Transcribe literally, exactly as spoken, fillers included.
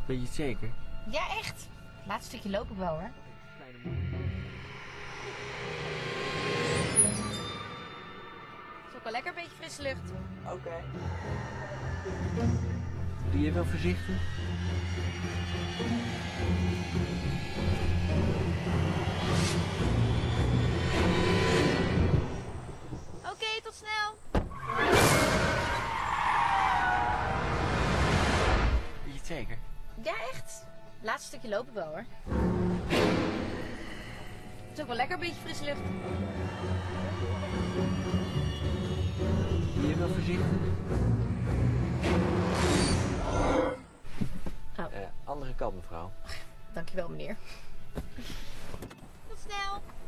Ben je het zeker? Ja, echt. Laatste stukje loop ik wel, hoor. Is ook wel lekker, een beetje frisse lucht. Oké. Okay. Doe je wel voorzichtig? Oké, okay, tot snel. Ben je het zeker? Ja, echt. Laatste stukje loop ik wel, hoor. Is ook wel lekker, een beetje frisse lucht. Doe je wel voorzichtig? Oh. Uh, andere kant, mevrouw. Dankjewel, meneer. Tot snel.